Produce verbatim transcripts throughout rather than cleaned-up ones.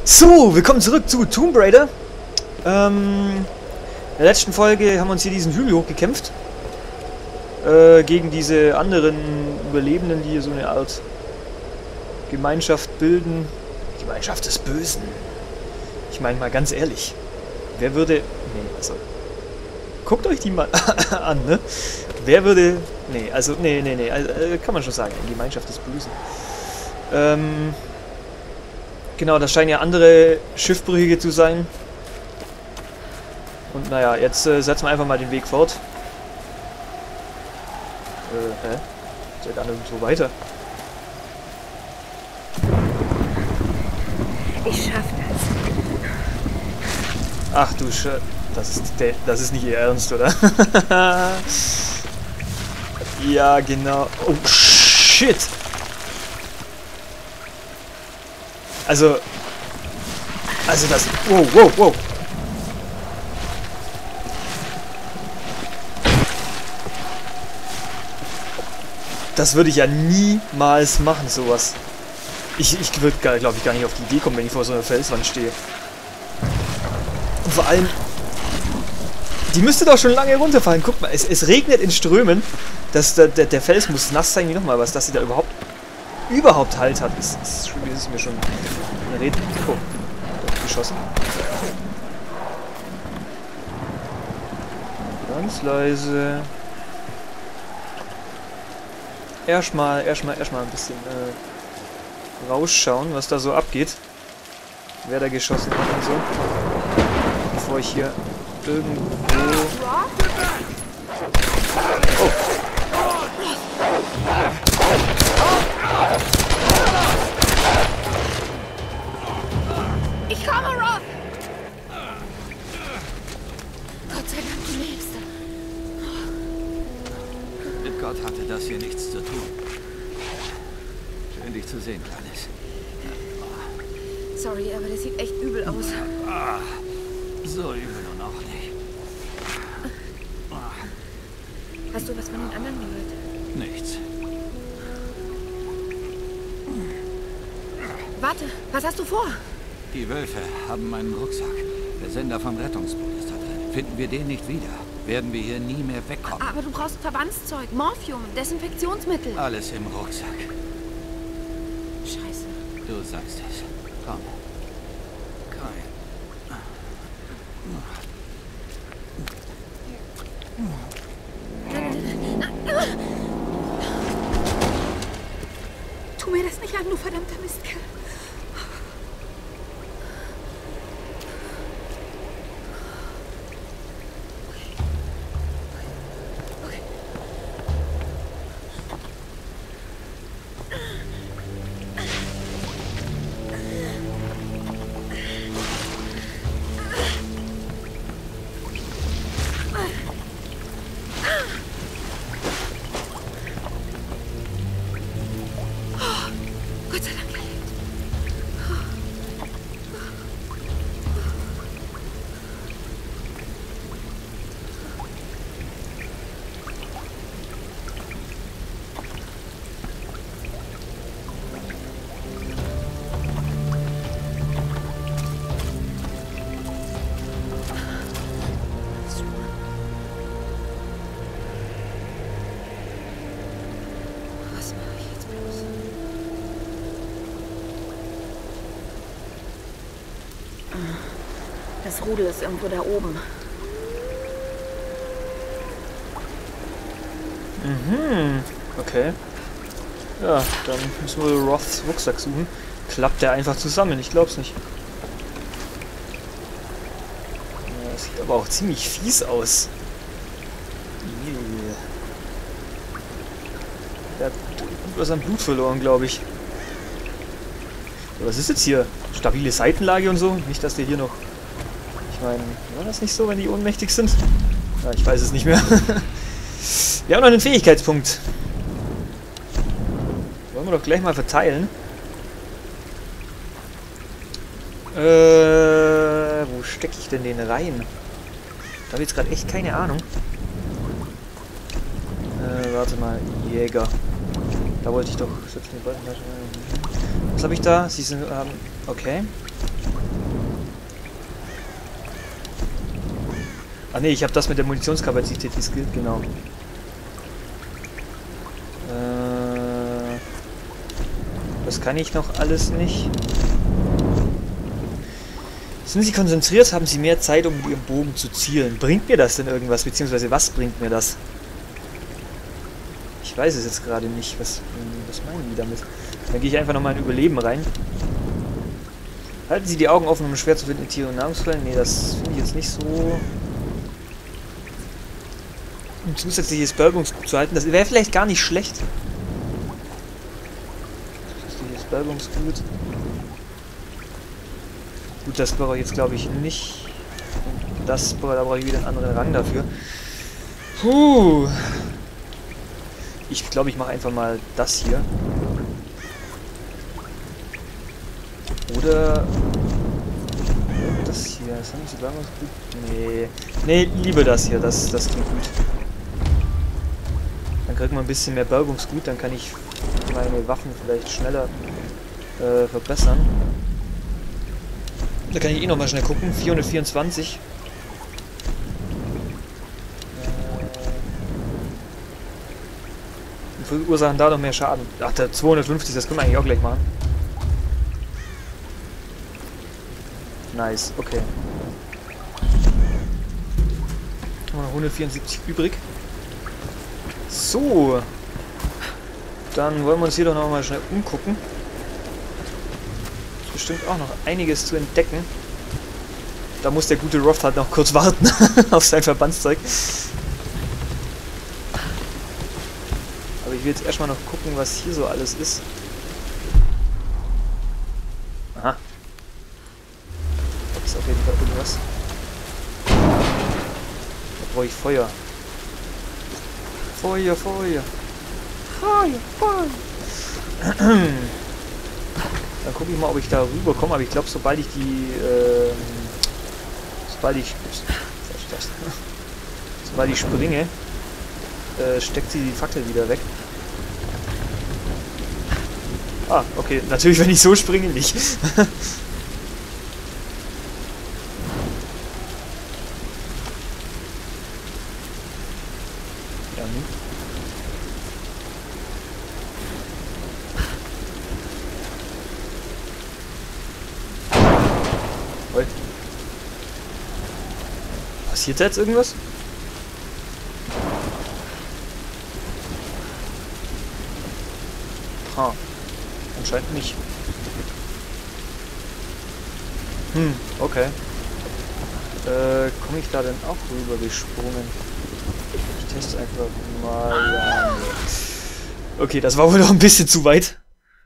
So, willkommen zurück zu Tomb Raider. Ähm, in der letzten Folge haben wir uns hier diesen Hügel hochgekämpft. Äh, gegen diese anderen Überlebenden, die hier so eine Art Gemeinschaft bilden. Gemeinschaft des Bösen. Ich meine mal ganz ehrlich, wer würde... Nee, also... Guckt euch die mal an, ne? Wer würde... Nee, also... Nee, nee, nee, also, äh, kann man schon sagen. Gemeinschaft des Bösen. Ähm... Genau, das scheinen ja andere Schiffbrüchige zu sein. Und naja, jetzt äh, setzen wir einfach mal den Weg fort. Äh, hä? Ist ja gar nirgendwo weiter. Ich schaff das. Ach du Sch... Das ist, der, das ist nicht ihr Ernst, oder? Ja, genau. Oh, shit! Also... Also das... Wow, wow, wow! Das würde ich ja niemals machen, sowas. Ich, ich würde, glaube ich, gar nicht auf die Idee kommen, wenn ich vor so einer Felswand stehe. Und vor allem... Die müsste doch schon lange runterfallen. Guck mal, es, es regnet in Strömen. Das, der, der Fels muss nass sein wie nochmal was, dass sie da überhaupt... überhaupt Halt hat. Ist, ist, ist mir schon eine Rede. Oh, geschossen. Ganz leise. Erstmal, erstmal, erstmal ein bisschen äh, rausschauen, was da so abgeht. Wer da geschossen hat und so. Bevor ich hier irgendwo... Oh. Ich komme, Roth! Gott sei Dank, du lebst. Mit Gott hatte das hier nichts zu tun. Schön, dich zu sehen, Kleines. Sorry, aber das sieht echt übel aus. Ah, so übel und auch nicht. Hast du was von den anderen gehört? Nichts. Warte, was hast du vor? Die Wölfe haben meinen Rucksack. Der Sender vom Rettungsboot ist da drin. Finden wir den nicht wieder, werden wir hier nie mehr wegkommen. Aber du brauchst Verbandszeug, Morphium, Desinfektionsmittel. Alles im Rucksack. Scheiße. Du sagst es. Komm. Kai. Tu mir das nicht an, du verdammter Mistkerl. Gott sei Dank, er lebt. Was mache ich jetzt bloß? Das Rudel ist irgendwo da oben. Mhm. Okay. Ja, dann müssen wir Roths Rucksack suchen. Klappt der einfach zusammen? Ich glaub's nicht. Ja, das sieht aber auch ziemlich fies aus. Yeah. Der hat was an Blut verloren, glaube ich. Was ist jetzt hier? Stabile Seitenlage und so? Nicht, dass der hier noch... Ich meine, war das nicht so, wenn die ohnmächtig sind? Ja, ich weiß es nicht mehr. Wir haben noch einen Fähigkeitspunkt. Wollen wir doch gleich mal verteilen. Äh, wo stecke ich denn den rein? Da habe ich jetzt gerade echt keine Ahnung. Äh, warte mal. Jäger. Da wollte ich doch... Was habe ich da? Sie sind... Ähm, okay. Ah ne, ich habe das mit der Munitionskapazität geskillt, genau. Äh, das kann ich noch alles nicht. Sind Sie konzentriert, haben Sie mehr Zeit, um mit Ihrem Bogen zu zielen. Bringt mir das denn irgendwas, beziehungsweise was bringt mir das? Ich weiß es jetzt gerade nicht. Was, was meinen die damit? Dann gehe ich einfach nochmal in Überleben rein. Halten Sie die Augen offen, um schwer zu findende Tiere und Nahrungsquellen? Ne, das finde ich jetzt nicht so... Um zusätzliches Bergungsgut zu halten, das wäre vielleicht gar nicht schlecht. Zusätzliches Bergungsgut. Gut, das brauche ich jetzt glaube ich nicht. Und das, da brauche ich wieder einen anderen Rang dafür. Puh. Ich glaube, ich mache einfach mal das hier. Oder... Das hier. Das haben Sie Bergungsgut? Nee. Nee, lieber das hier. Das, das klingt gut. Dann kriegt man ein bisschen mehr Bergungsgut. Dann kann ich meine Waffen vielleicht schneller äh, verbessern. Da kann ich eh nochmal schnell gucken. vierhundertvierundzwanzig. Äh, verursachen da noch mehr Schaden. Ach, der zweihundertfünfzig, das können wir eigentlich auch gleich machen. Nice, okay. Haben wir noch hundertvierundsiebzig übrig. So. Dann wollen wir uns hier doch noch mal schnell umgucken. Bestimmt auch noch einiges zu entdecken. Da muss der gute Roth halt noch kurz warten auf sein Verbandszeug. Aber ich will jetzt erstmal noch gucken, was hier so alles ist. Aha. Da ist auf jeden Fall irgendwas. Da brauche ich Feuer. Feuer, Feuer. Feuer, Feuer. Dann gucke ich mal, ob ich da rüberkomme, aber ich glaube, sobald ich die, äh, sobald ich, sobald ich springe, äh, steckt sie die Fackel wieder weg. Ah, okay, natürlich, wenn ich so springe, nicht. Ja, nun. Passiert da jetzt irgendwas? Ha, anscheinend nicht. Hm, okay. Äh, komme ich da denn auch rüber gesprungen? Ich teste einfach mal. Ja, nee. Okay, das war wohl noch ein bisschen zu weit.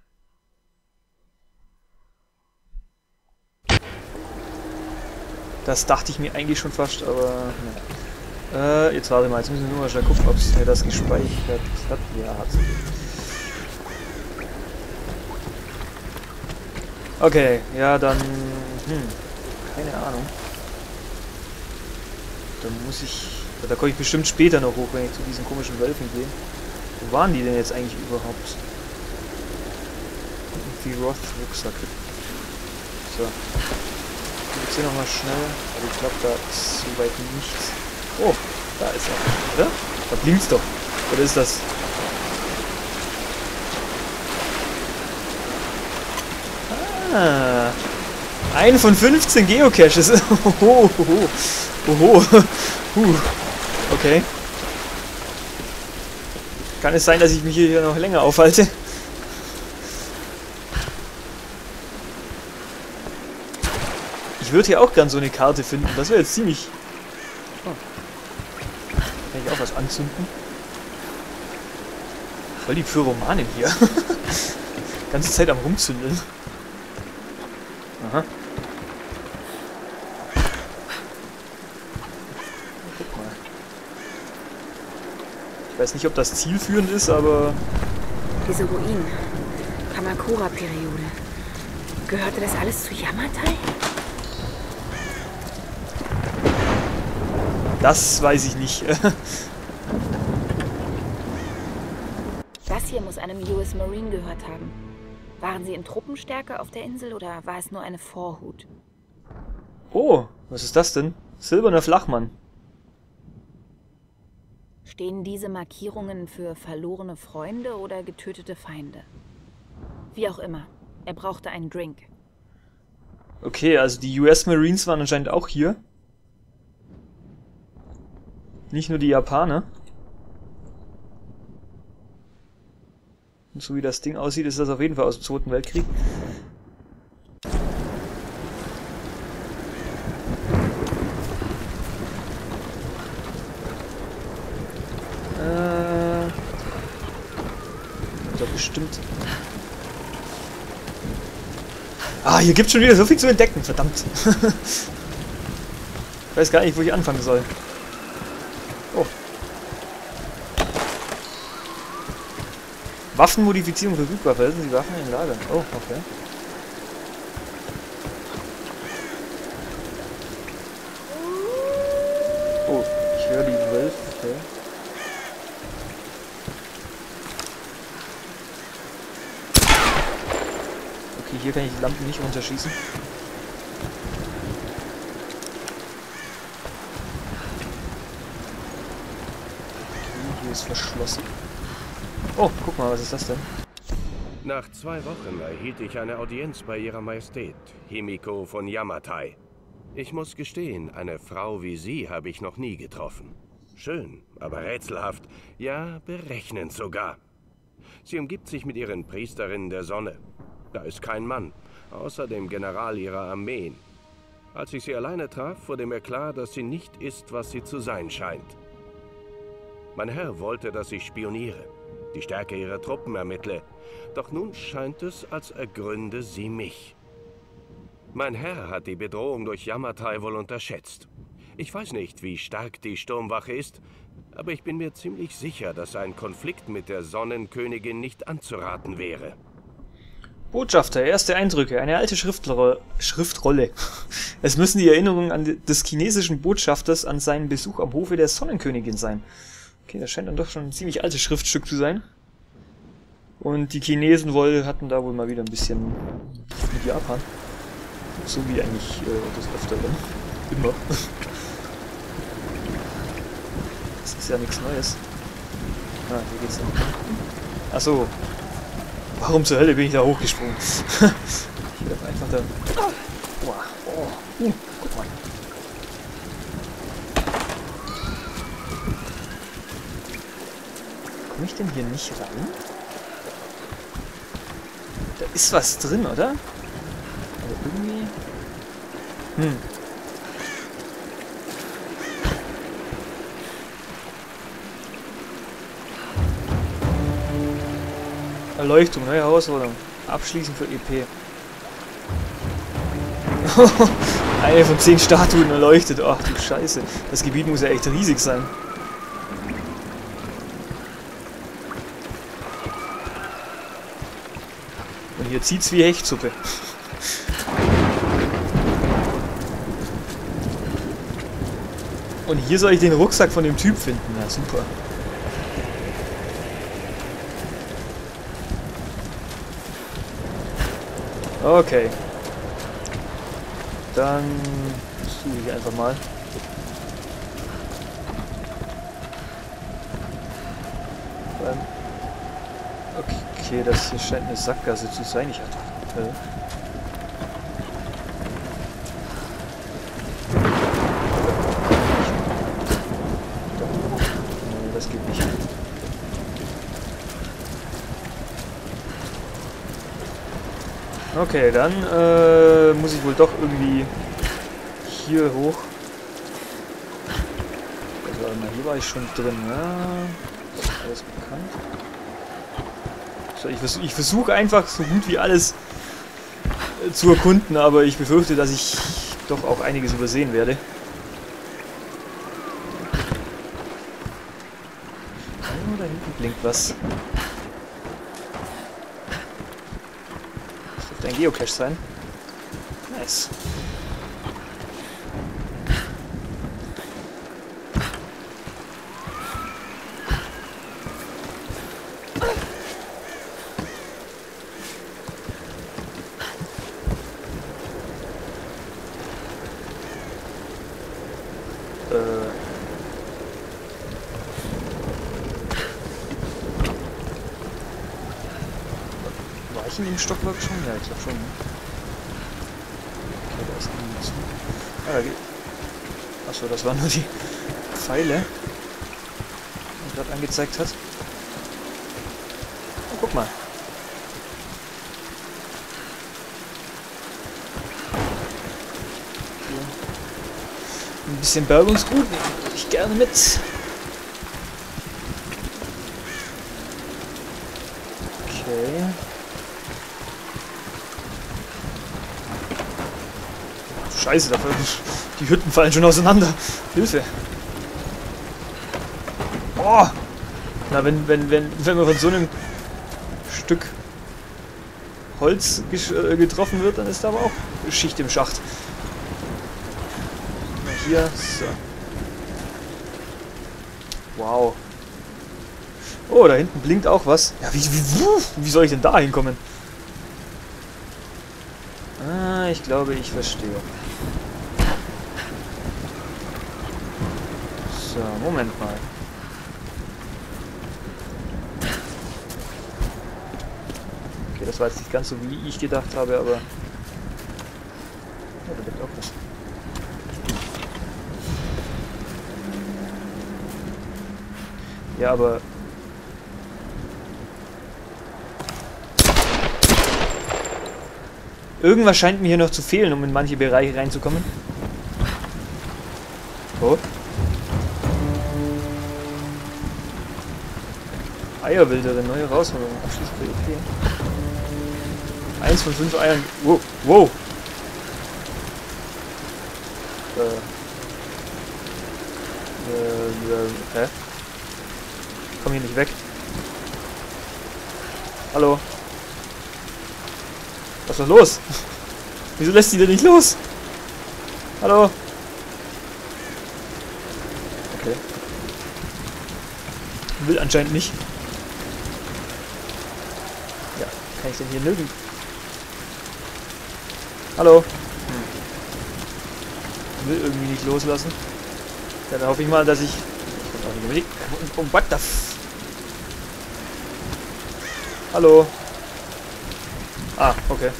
Das dachte ich mir eigentlich schon fast, aber... Ja. Äh, jetzt warte mal, jetzt müssen wir nur mal schnell gucken, ob es mir das gespeichert hat. Ja, hat sie. Okay, ja, dann... Hm, keine Ahnung. Dann muss ich... Da komme ich bestimmt später noch hoch, wenn ich zu diesen komischen Wölfen gehe. Wo waren die denn jetzt eigentlich überhaupt? Die Roth-Rucksack. So. Ich sehe nochmal schnell, aber ich glaube, da ist soweit nichts. Oh, da ist er, oder? Da blinkt's doch. Oder ist das? Ah, ein von fünfzehn Geocaches. Oho, oho, oho. Huh. Okay. Kann es sein, dass ich mich hier noch länger aufhalte? Ich würde hier auch gern so eine Karte finden. Das wäre jetzt ziemlich... Oh. Kann ich auch was anzünden? Voll die Pyromanen hier. Ganze Zeit am Rumzündeln. Aha. Guck mal. Ich weiß nicht, ob das zielführend ist, aber... Diese Ruinen. Kamakura-Periode. Gehörte das alles zu Yamatai? Das weiß ich nicht. Das hier muss einem U S Marine gehört haben. Waren sie in Truppenstärke auf der Insel oder war es nur eine Vorhut? Oh, was ist das denn? Silberner Flachmann. Stehen diese Markierungen für verlorene Freunde oder getötete Feinde? Wie auch immer, er brauchte einen Drink. Okay, also die U S Marines waren anscheinend auch hier. Nicht nur die Japaner. Und so wie das Ding aussieht, ist das auf jeden Fall aus dem Zweiten Weltkrieg. Äh, da bestimmt. Ah, hier gibt es schon wieder so viel zu entdecken, verdammt. Ich weiß gar nicht, wo ich anfangen soll. Oh. Waffenmodifizierung verfügbar. Verhalten Sie Waffen in Lager. Oh, okay. Oh, ich höre die Wölfe. Okay. Okay, hier kann ich die Lampen nicht runterschießen. Okay, hier ist verschlossen. Oh, guck mal, was ist das denn? Nach zwei Wochen erhielt ich eine Audienz bei Ihrer Majestät, Himiko von Yamatai. Ich muss gestehen, eine Frau wie Sie habe ich noch nie getroffen. Schön, aber rätselhaft, ja, berechnend sogar. Sie umgibt sich mit ihren Priesterinnen der Sonne. Da ist kein Mann, außer dem General ihrer Armeen. Als ich sie alleine traf, wurde mir klar, dass sie nicht ist, was sie zu sein scheint. Mein Herr wollte, dass ich spioniere, die Stärke ihrer Truppen ermittle. Doch nun scheint es, als ergründe sie mich. Mein Herr hat die Bedrohung durch Yamatai wohl unterschätzt. Ich weiß nicht, wie stark die Sturmwache ist, aber ich bin mir ziemlich sicher, dass ein Konflikt mit der Sonnenkönigin nicht anzuraten wäre. Botschafter, erste Eindrücke, eine alte Schriftrolle. Schriftrolle. Es müssen die Erinnerungen an des chinesischen Botschafters an seinen Besuch am Hofe der Sonnenkönigin sein. Okay, das scheint dann doch schon ein ziemlich altes Schriftstück zu sein. Und die Chinesen wohl hatten da wohl mal wieder ein bisschen mit Japan. So wie eigentlich äh, das Öfteren. Immer. Das ist ja nichts Neues. Ah, hier geht's dann. Achso. Warum zur Hölle bin ich da hochgesprungen? Ich hab einfach da... Oh, oh, uh, guck mal. Komme ich denn hier nicht rein? Da ist was drin, oder? Aber irgendwie... Hm. Erleuchtung, neue Herausforderung. Abschließend für E P. Eine von zehn Statuen erleuchtet. Ach du Scheiße. Das Gebiet muss ja echt riesig sein. Und hier zieht's wie Hechtsuppe. Und hier soll ich den Rucksack von dem Typ finden. Ja, super. Okay. Dann suche ich einfach mal. Okay, das hier scheint eine Sackgasse zu sein. Ich hatte... Äh. Nee, das geht nicht. Okay, dann äh, muss ich wohl doch irgendwie hier hoch. Also, hier war ich schon drin, ja. Das ist alles bekannt. So, ich, vers ich versuche einfach so gut wie alles äh, zu erkunden, aber ich befürchte, dass ich doch auch einiges übersehen werde. Oh, da hinten blinkt was. Ein Geocache sein. Nice. Äh. unten im Stockwerk schon? Ja, ich glaube schon. Ne? Okay, da ist irgendwie zu. Ah, da geht. Achso, das waren nur die Pfeile, die gerade angezeigt hat. Oh, guck mal. Hier. Ein bisschen Bergungsgut nehme ich gerne mit. Okay. Scheiße, da fallen die Hütten fallen schon auseinander. Hilfe. Oh! Na, wenn, wenn, wenn, wenn man von so einem Stück Holz äh, getroffen wird, dann ist da aber auch Schicht im Schacht. Na hier, so. Wow. Oh, da hinten blinkt auch was. Ja, wie, wie, wie soll ich denn da hinkommen? Ah, ich glaube, ich verstehe. So, Moment mal. Okay, das war jetzt nicht ganz so, wie ich gedacht habe, aber... Ja, da liegt auch was. Ja, aber... Irgendwas scheint mir hier noch zu fehlen, um in manche Bereiche reinzukommen. Oh. Eierwilderin, neue Herausforderung. Abschließend okay. Eins von fünf Eiern. Wow. Wow. Äh. Äh, äh, hä? Ich komm hier nicht weg. Hallo. Was ist denn los? Wieso lässt die denn nicht los? Hallo? Okay. Will anscheinend nicht. Ja, kann ich denn hier nirgends... Hallo? Hm. Will irgendwie nicht loslassen. Ja, dann hoffe ich mal, dass ich... Oh, what the f... Hallo? Ah, okay.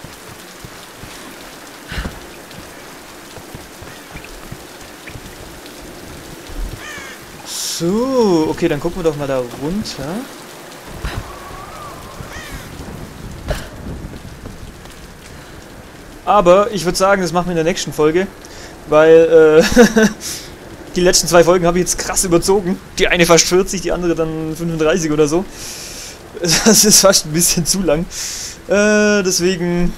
So, okay, dann gucken wir doch mal da runter. Aber ich würde sagen, das machen wir in der nächsten Folge, weil äh, die letzten zwei Folgen habe ich jetzt krass überzogen. Die eine fast vierzig, die andere dann fünfunddreißig oder so. Das ist fast ein bisschen zu lang. Äh, deswegen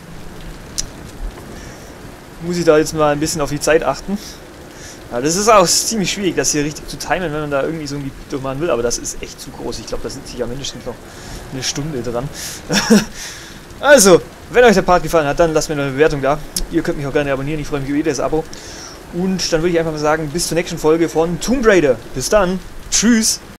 muss ich da jetzt mal ein bisschen auf die Zeit achten. Ja, das ist auch ziemlich schwierig, das hier richtig zu timen, wenn man da irgendwie so ein Gebiet durchmachen will, aber das ist echt zu groß. Ich glaube, da sitze ich ja mindestens noch eine Stunde dran. Also, wenn euch der Part gefallen hat, dann lasst mir eine Bewertung da. Ihr könnt mich auch gerne abonnieren, ich freue mich über jedes Abo. Und dann würde ich einfach mal sagen, bis zur nächsten Folge von Tomb Raider. Bis dann, tschüss!